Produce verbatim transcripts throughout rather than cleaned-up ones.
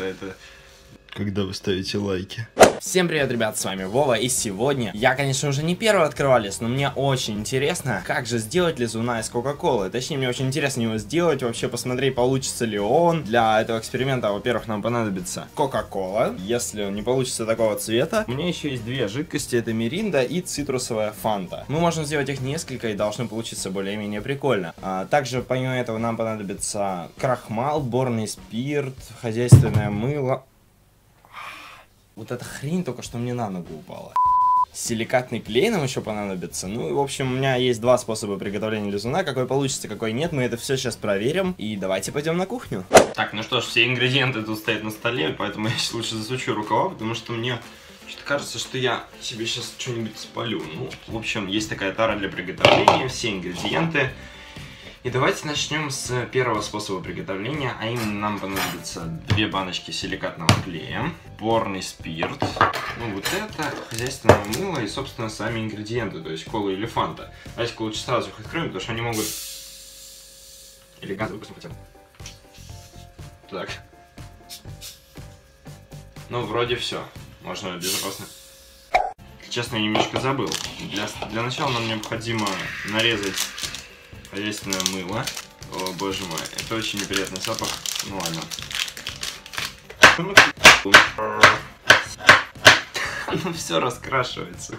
это, это... Когда вы ставите лайки. Всем привет, ребят, с вами Вова, и сегодня я, конечно, уже не первый открывал лиз, но мне очень интересно, как же сделать лизуна из Кока-Колы. Точнее, мне очень интересно его сделать, вообще посмотреть, получится ли он. Для этого эксперимента, во-первых, нам понадобится Кока-Кола, если он не получится такого цвета. У меня еще есть две жидкости, это Миринда и цитрусовая Фанта. Мы можем сделать их несколько и должны получиться более-менее прикольно. А, также, помимо этого, нам понадобится крахмал, борный спирт, хозяйственное мыло. Вот эта хрень только что мне на ногу упала. Силикатный клей нам еще понадобится. Ну и в общем у меня есть два способа приготовления лизуна. Какой получится, какой нет. Мы это все сейчас проверим. И давайте пойдем на кухню. Так, ну что ж, все ингредиенты тут стоят на столе. Поэтому я сейчас лучше засучу рукава. Потому что мне что-то кажется, что я себе сейчас что-нибудь спалю. Ну, в общем, есть такая тара для приготовления. Все ингредиенты. И давайте начнем с первого способа приготовления, а именно нам понадобится две баночки силикатного клея, борный спирт, ну вот это, хозяйственное мыло и, собственно, сами ингредиенты, то есть кола или фанта. Давайте-ка лучше сразу их откроем, потому что они могут элегантно выпустить хотя бы. Так. Ну, вроде все, можно безопасно. Честно, я немножко забыл. Для, для начала нам необходимо нарезать хозяйственное мыло. О, боже мой, это очень неприятный запах. Ну ладно. Оно все раскрашивается.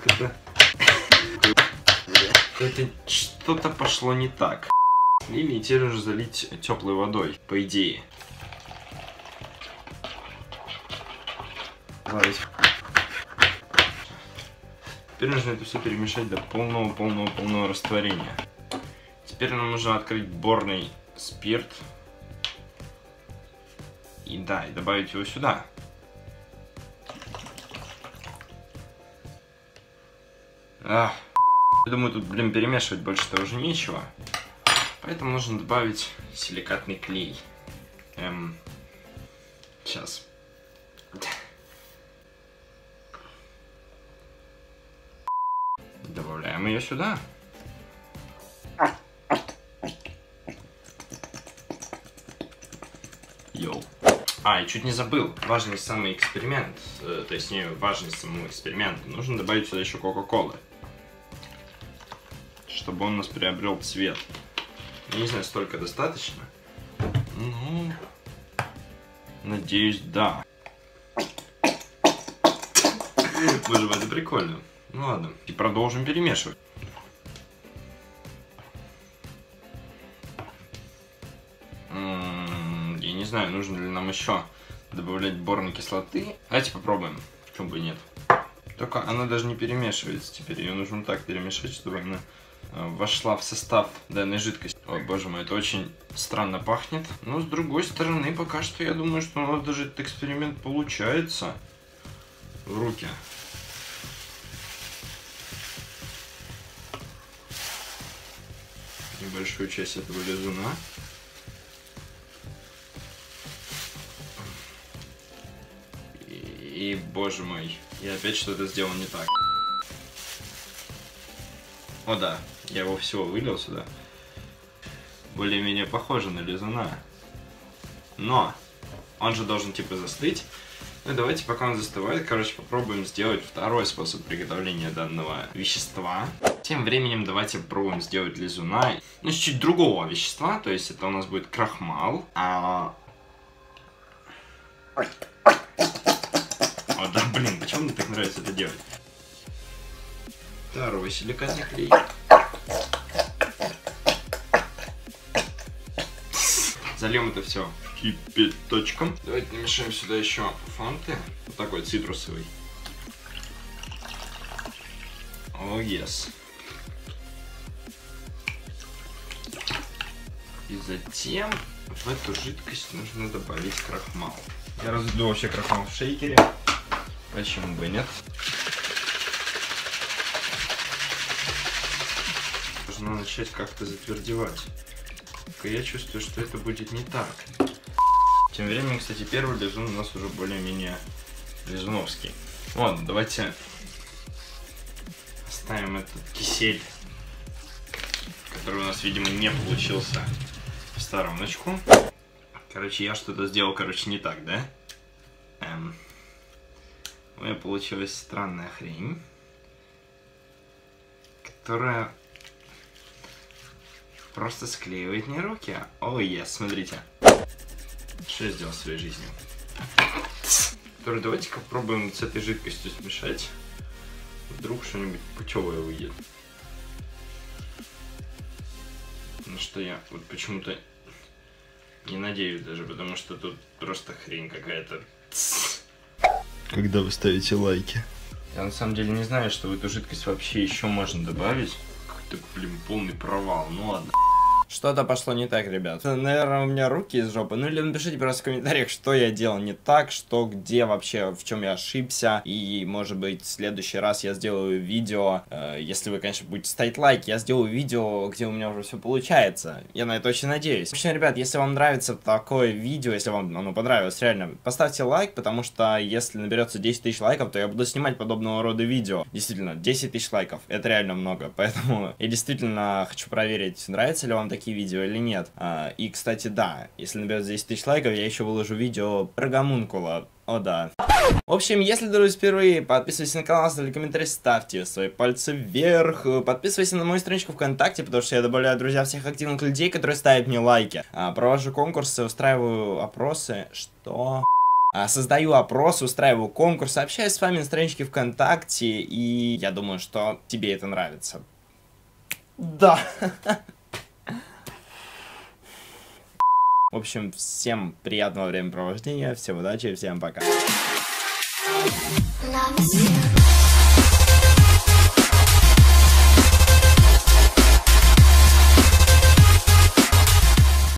Это что-то пошло не так. Или теперь уже залить теплой водой, по идее. Теперь нужно это все перемешать до полного-полного-полного растворения. Теперь нам нужно открыть борный спирт. И да, и добавить его сюда. Ах, я думаю, тут, блин, перемешивать больше-то уже нечего. Поэтому нужно добавить силикатный клей. Эм, сейчас. Добавляем ее сюда. Йоу. А, я чуть не забыл. Важный самый эксперимент. Э, то есть не важность самого эксперимента. Нужно добавить сюда еще Кока-Колы. Чтобы он у нас приобрел цвет. Я не знаю, столько достаточно. Ну, надеюсь, да. Боже мой, это прикольно. Ну ладно. И продолжим перемешивать. Не знаю, нужно ли нам еще добавлять борной кислоты. Давайте попробуем, почему бы и нет. Только она даже не перемешивается теперь. Ее нужно так перемешать, чтобы она вошла в состав данной жидкости. О, боже мой, это очень странно пахнет. Но с другой стороны, пока что я думаю, что у нас даже этот эксперимент получается в руки. Небольшую часть этого лизуна. И, боже мой, я опять что-то сделал не так. О да, я его всего вылил сюда. Более-менее похоже на лизуна. Но он же должен типа застыть. Ну давайте, пока он застывает, короче, попробуем сделать второй способ приготовления данного вещества. Тем временем давайте попробуем сделать лизуна. Ну, с чуть другого вещества, то есть это у нас будет крахмал. А... О, да, блин, почему мне так нравится это делать? Второй силикатный клей. Зальем это все кипяточком. Давайте намешаем сюда еще фанты. Вот такой цитрусовый. О, oh, yes. И затем в эту жидкость нужно добавить крахмал. Я разлил вообще крахмал в шейкере. Почему бы нет? Должно начать как-то затвердевать. Только я чувствую, что это будет не так. Тем временем, кстати, первый лизун у нас уже более-менее лизуновский. Ладно, давайте оставим этот кисель, который у нас, видимо, не получился, в стороночку. Короче, я что-то сделал, короче, не так, да? Эм, у меня получилась странная хрень, которая просто склеивает мне руки. О, oh, yes, смотрите. Что я сделал в своей жизни? Теперь давайте-ка попробуем с этой жидкостью смешать. Вдруг что-нибудь путевое выйдет. Ну что я вот почему-то не надеюсь даже, потому что тут просто хрень какая-то. Когда вы ставите лайки? Я на самом деле не знаю, что в эту жидкость вообще еще можно добавить. Какой-то, блин, полный провал. Ну ладно. Что-то пошло не так, ребят. Наверное, у меня руки из жопы. Ну или напишите просто в комментариях, что я делал не так, что, где вообще, в чем я ошибся. И, может быть, в следующий раз я сделаю видео, э, если вы, конечно, будете ставить лайк, я сделаю видео, где у меня уже все получается. Я на это очень надеюсь. В общем, ребят, если вам нравится такое видео, если вам оно понравилось, реально, поставьте лайк, потому что если наберется десять тысяч лайков, то я буду снимать подобного рода видео. Действительно, десять тысяч лайков, это реально много. Поэтому я действительно хочу проверить, нравится ли вам такие видео или нет. А, и, кстати, да, если наберется десять тысяч лайков, я еще выложу видео про гомункула. О, да. В общем, если, друзья, впервые, подписывайтесь на канал, ставьте комментарий, ставьте свои пальцы вверх, подписывайтесь на мою страничку ВКонтакте, потому что я добавляю, друзья, всех активных людей, которые ставят мне лайки. А, провожу конкурсы, устраиваю опросы. Что? А, создаю опросы, устраиваю конкурсы, общаюсь с вами на страничке ВКонтакте, и я думаю, что тебе это нравится. Да. В общем, всем приятного времяпровождения, всем удачи и всем пока. Love is you.